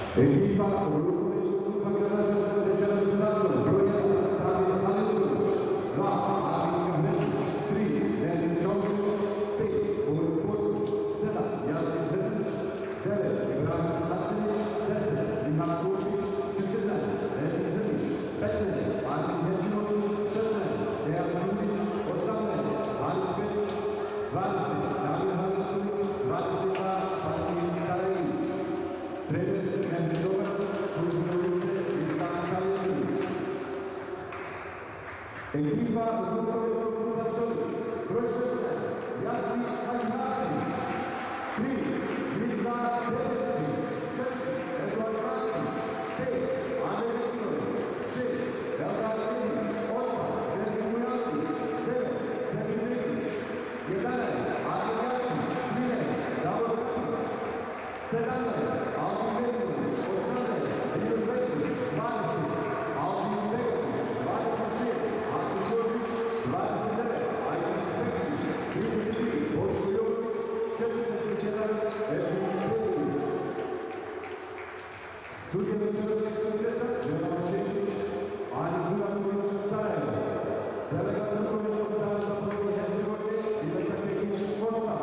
Ekipa rukometnog pogledača večera stazu broj 1 Samir Halilović, 2 Adin Kahmečić, 3 Dejan Čović, 5 Boris Fotković, 7 Jasin Hrnić, 9 Ibrahim Hasinić, 10 Mihan Kurtić, 14 Dejan Zrnić, 15 Adin Henčinović, 16 Dejan Đurić, 18 Hanis Petrić, 20 Damir Halilović, 22 Fatih Sarajević. Trener Henry Dobrac, službeno lice Isan Kaljević. Ekipa rukometnog kluba Čolik, broj 16 Jasin Hadžihasinić, 3 Mirza Bebečić, 4 Eduard Ratnić, 5 Ane Viktović, 6 Eldar Ilić, 8 Veljko Mujanović, 9 Semir Niklić, 11 Adil Jašić, 13 Davor Ratnić, 17 Albin Begović, 18 Rio Zvetnić, 20 Albin Begović, 26 Akin Đorđić, 29 Ajkan Pekčić, 33 Boško Jović, 41 Edvin Pejović. Sudija večerašnjeg susreta Željko Čekić, Anis Duranović, Sarajevo. Delegat rukometnog saveza Bosne i Hercegovine Iveta Pekić, Mostar.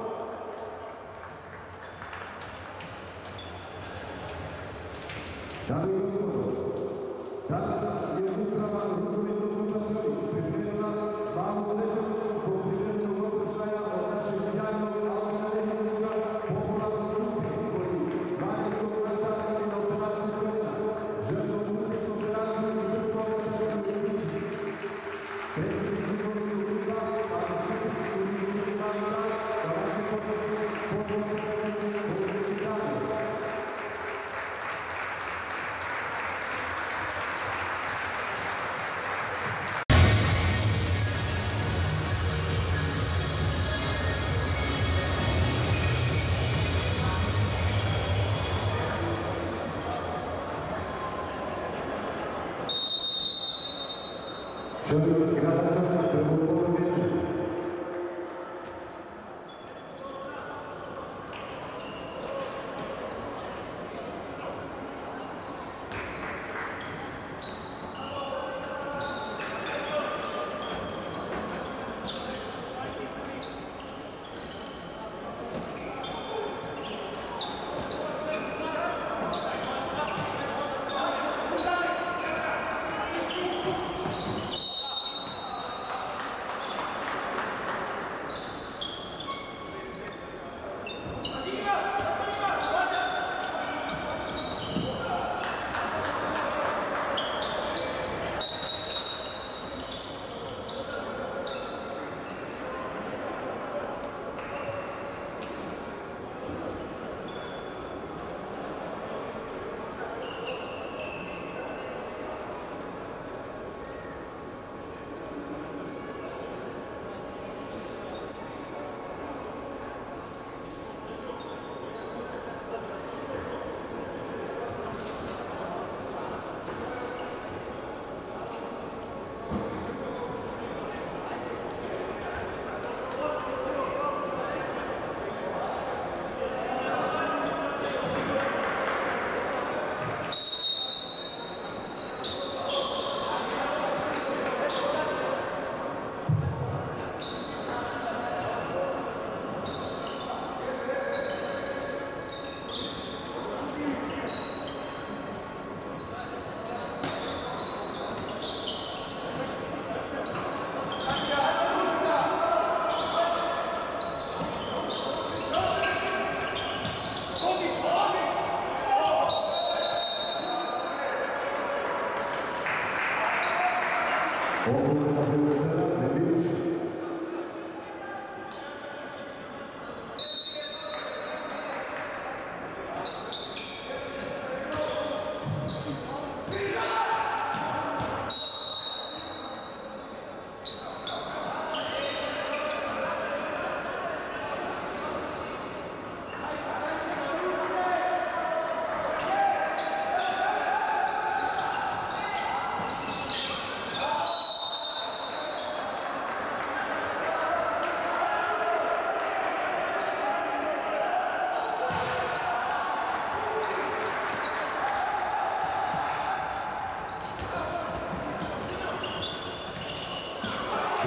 Dame i gospodo, danas je uprava rukometnog kluba Čolik pripremila malu svečanost zbog pripremljenog oproštaja od našeg sjajnog Albina Lehinovića, popularnog župi koji 12. natakali na operaciju koljena, želimo uspješnu operaciju i žrtvovanja takvog ljudi. Predsjednik rukometnog kluba, Alen Šepić, koji je više pravi rad, da vaše podnose popularno predstavljene podreći dane. Čovjek grada Čačak prvo polovijetu.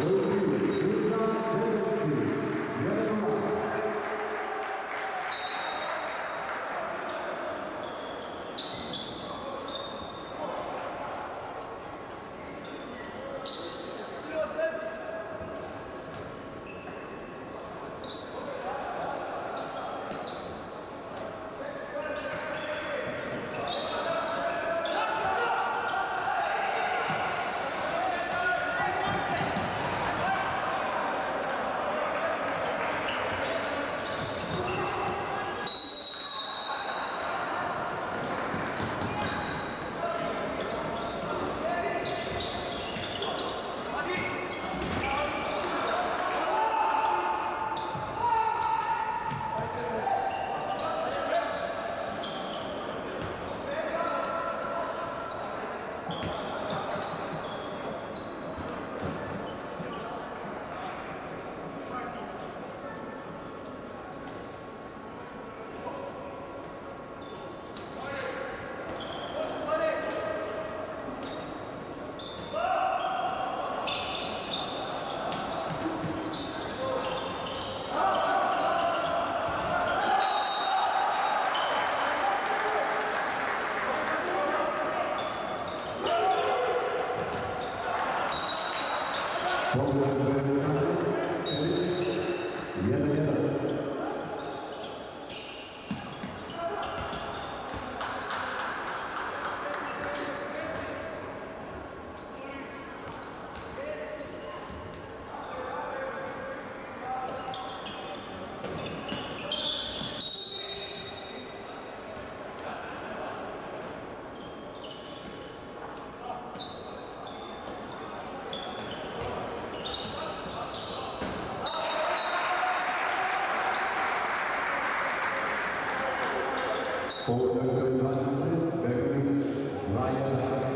For the third line, Beverly Ryan.